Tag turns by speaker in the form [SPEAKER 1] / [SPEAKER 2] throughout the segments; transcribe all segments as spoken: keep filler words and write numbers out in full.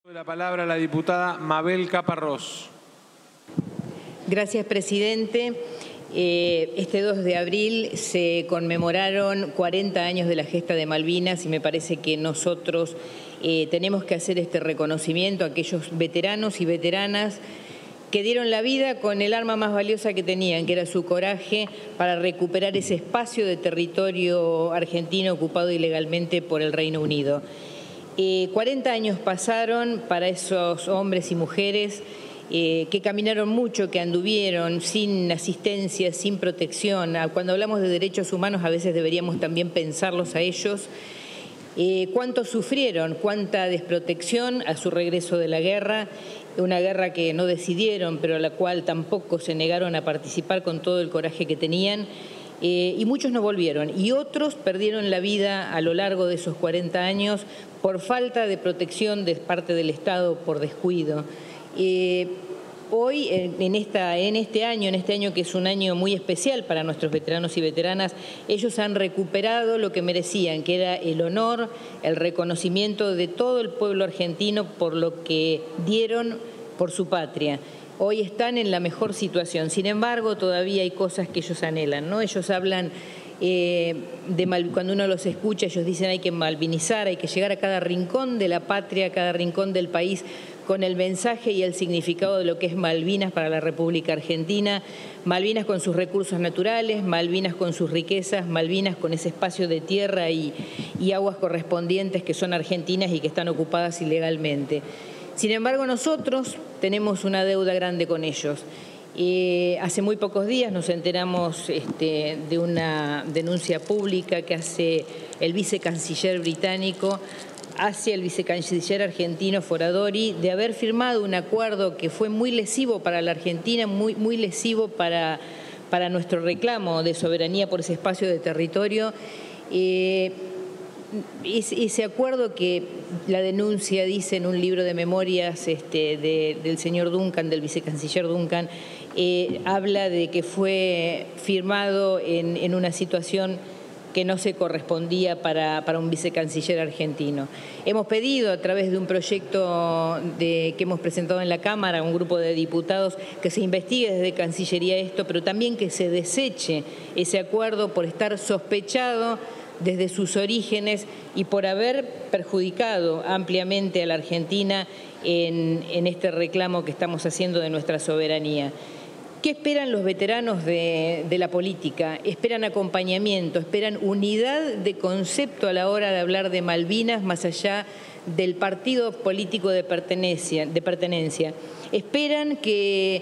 [SPEAKER 1] La palabra a la diputada Mabel Caparrós.
[SPEAKER 2] Gracias, presidente. Eh, este dos de abril se conmemoraron cuarenta años de la gesta de Malvinas y me parece que nosotros eh, tenemos que hacer este reconocimiento a aquellos veteranos y veteranas que dieron la vida con el arma más valiosa que tenían, que era su coraje, para recuperar ese espacio de territorio argentino ocupado ilegalmente por el Reino Unido. Eh, cuarenta años pasaron para esos hombres y mujeres eh, que caminaron mucho, que anduvieron sin asistencia, sin protección. Cuando hablamos de derechos humanos a veces deberíamos también pensarlos a ellos. Eh, ¿Cuánto sufrieron? ¿Cuánta desprotección a su regreso de la guerra? Una guerra que no decidieron, pero a la cual tampoco se negaron a participar con todo el coraje que tenían. Eh, y muchos no volvieron, y otros perdieron la vida a lo largo de esos cuarenta años por falta de protección de parte del Estado, por descuido. Eh, hoy, en, en, esta, en este año, en este año que es un año muy especial para nuestros veteranos y veteranas, ellos han recuperado lo que merecían, que era el honor, el reconocimiento de todo el pueblo argentino por lo que dieron por su patria. Hoy están en la mejor situación, sin embargo todavía hay cosas que ellos anhelan, ¿no? Ellos hablan, eh, de mal, cuando uno los escucha, ellos dicen hay que malvinizar, hay que llegar a cada rincón de la patria, a cada rincón del país, con el mensaje y el significado de lo que es Malvinas para la República Argentina, Malvinas con sus recursos naturales, Malvinas con sus riquezas, Malvinas con ese espacio de tierra y, y aguas correspondientes que son argentinas y que están ocupadas ilegalmente. Sin embargo, nosotros tenemos una deuda grande con ellos. Eh, hace muy pocos días nos enteramos este, de una denuncia pública que hace el vicecanciller británico hacia el vicecanciller argentino Foradori de haber firmado un acuerdo que fue muy lesivo para la Argentina, muy, muy lesivo para, para nuestro reclamo de soberanía por ese espacio de territorio. Eh, Ese acuerdo que la denuncia dice en un libro de memorias este, de, del señor Duncan, del vicecanciller Duncan, eh, habla de que fue firmado en, en una situación que no se correspondía para, para un vicecanciller argentino. Hemos pedido a través de un proyecto de, que hemos presentado en la Cámara, un grupo de diputados, que se investigue desde Cancillería esto, pero también que se deseche ese acuerdo por estar sospechado desde sus orígenes y por haber perjudicado ampliamente a la Argentina en, en este reclamo que estamos haciendo de nuestra soberanía. ¿Qué esperan los veteranos de, de la política? Esperan acompañamiento, esperan unidad de concepto a la hora de hablar de Malvinas más allá del partido político de pertenencia. De pertenencia. Esperan que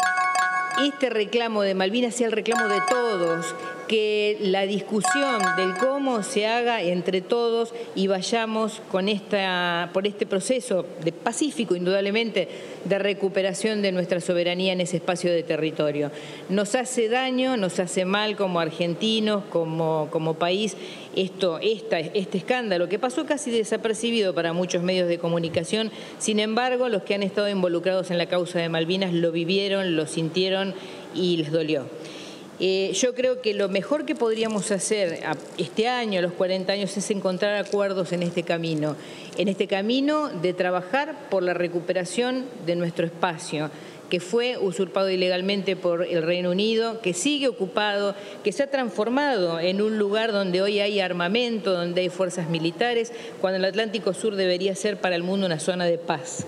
[SPEAKER 2] este reclamo de Malvinas sea el reclamo de todos, que la discusión del cómo se haga entre todos y vayamos con esta, por este proceso de pacífico, indudablemente, de recuperación de nuestra soberanía en ese espacio de territorio. Nos hace daño, nos hace mal como argentinos, como, como país, esto, esta, este escándalo que pasó casi desapercibido para muchos medios de comunicación. Sin embargo, los que han estado involucrados en la causa de Malvinas lo vivieron, lo sintieron y les dolió. Eh, yo creo que lo mejor que podríamos hacer este año, a los cuarenta años, es encontrar acuerdos en este camino, en este camino de trabajar por la recuperación de nuestro espacio, que fue usurpado ilegalmente por el Reino Unido, que sigue ocupado, que se ha transformado en un lugar donde hoy hay armamento, donde hay fuerzas militares, cuando el Atlántico Sur debería ser para el mundo una zona de paz.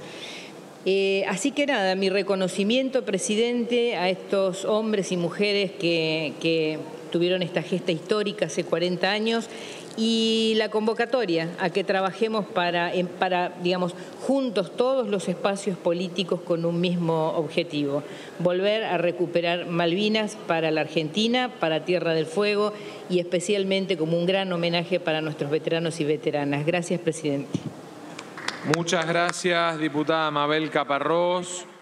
[SPEAKER 2] Eh, así que nada, mi reconocimiento, presidente, a estos hombres y mujeres que, que tuvieron esta gesta histórica hace cuarenta años y la convocatoria a que trabajemos para, para, digamos, juntos todos los espacios políticos con un mismo objetivo, volver a recuperar Malvinas para la Argentina, para Tierra del Fuego y especialmente como un gran homenaje para nuestros veteranos y veteranas. Gracias, presidente.
[SPEAKER 1] Muchas gracias, diputada Mabel Caparrós.